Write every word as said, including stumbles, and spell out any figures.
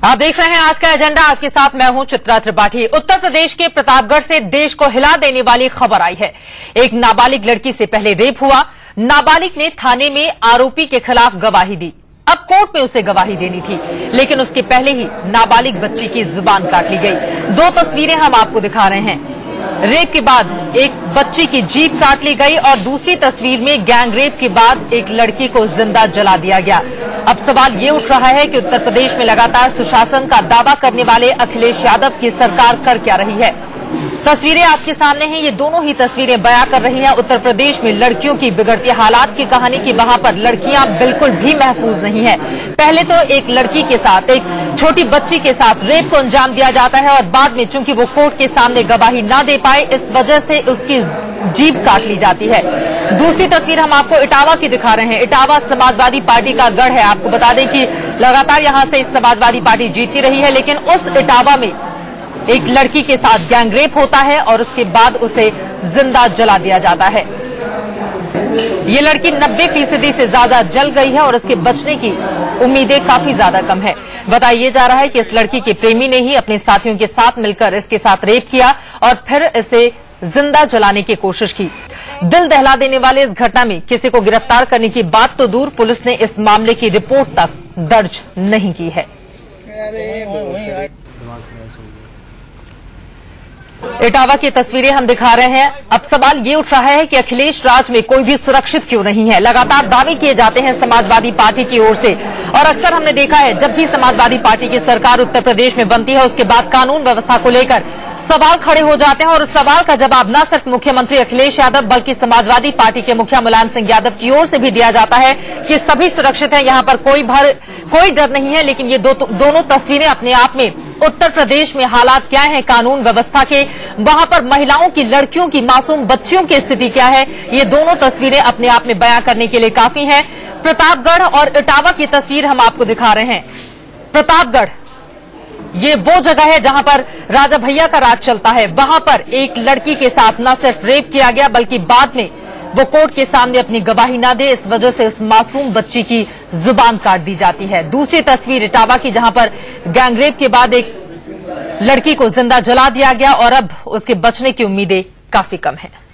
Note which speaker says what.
Speaker 1: आप देख रहे हैं आज का एजेंडा। आपके साथ मैं हूं चित्रा त्रिपाठी। उत्तर प्रदेश के प्रतापगढ़ से देश को हिला देने वाली खबर आई है। एक नाबालिग लड़की से पहले रेप हुआ। नाबालिग ने थाने में आरोपी के खिलाफ गवाही दी। अब कोर्ट में उसे गवाही देनी थी, लेकिन उसके पहले ही नाबालिग बच्ची की जुबान काट ली गई। दो तस्वीरें हम आपको दिखा रहे हैं। रेप के बाद एक बच्ची की जीभ काट ली गई और दूसरी तस्वीर में गैंग रेप के बाद एक लड़की को जिंदा जला दिया गया। अब सवाल ये उठ रहा है कि उत्तर प्रदेश में लगातार सुशासन का दावा करने वाले अखिलेश यादव की सरकार कर क्या रही है। तस्वीरें आपके सामने हैं। ये दोनों ही तस्वीरें बयां कर रही हैं उत्तर प्रदेश में लड़कियों की बिगड़ती हालात की कहानी की। वहां पर लड़कियां बिल्कुल भी महफूज नहीं है। पहले तो एक लड़की के साथ, एक छोटी बच्ची के साथ रेप को अंजाम दिया जाता है और बाद में चूंकि वो कोर्ट के सामने गवाही ना दे पाए, इस वजह से उसकी जीभ काट ली जाती है। दूसरी तस्वीर हम आपको इटावा की दिखा रहे हैं। इटावा समाजवादी पार्टी का गढ़ है। आपको बता दें कि लगातार यहां से समाजवादी पार्टी जीतती रही है, लेकिन उस इटावा में एक लड़की के साथ गैंग रेप होता है और उसके बाद उसे जिंदा जला दिया जाता है। ये लड़की नब्बे फीसदी से ज्यादा जल गई है और उसके बचने की उम्मीदें काफी ज्यादा कम है। बताया जा रहा है कि इस लड़की के प्रेमी ने ही अपने साथियों के साथ मिलकर इसके साथ रेप किया और फिर इसे जिंदा जलाने की कोशिश की। दिल दहला देने वाले इस घटना में किसी को गिरफ्तार करने की बात तो दूर, पुलिस ने इस मामले की रिपोर्ट तक दर्ज नहीं की है। इटावा की तस्वीरें हम दिखा रहे हैं। अब सवाल ये उठ रहा है कि अखिलेश राज में कोई भी सुरक्षित क्यों नहीं है। लगातार दावे किए जाते हैं समाजवादी पार्टी की ओर से और अक्सर हमने देखा है जब भी समाजवादी पार्टी की सरकार उत्तर प्रदेश में बनती है, उसके बाद कानून व्यवस्था को लेकर सवाल खड़े हो जाते हैं और उस सवाल का जवाब न सिर्फ मुख्यमंत्री अखिलेश यादव बल्कि समाजवादी पार्टी के मुखिया मुलायम सिंह यादव की ओर से भी दिया जाता है कि सभी सुरक्षित हैं, यहां पर कोई भर कोई डर नहीं है। लेकिन ये दो, दोनों तस्वीरें अपने आप में उत्तर प्रदेश में हालात क्या हैं कानून व्यवस्था के, वहां पर महिलाओं की, लड़कियों की, मासूम बच्चियों की स्थिति क्या है, ये दोनों तस्वीरें अपने आप में बयां करने के लिए काफी हैं। प्रतापगढ़ और इटावा की तस्वीर हम आपको दिखा रहे हैं। प्रतापगढ़ ये वो जगह है जहां पर राजा भैया का राज चलता है। वहां पर एक लड़की के साथ न सिर्फ रेप किया गया बल्कि बाद में वो कोर्ट के सामने अपनी गवाही ना दे, इस वजह से उस मासूम बच्ची की जुबान काट दी जाती है। दूसरी तस्वीर इटावा की जहां पर गैंगरेप के बाद एक लड़की को जिंदा जला दिया गया और अब उसके बचने की उम्मीदें काफी कम है।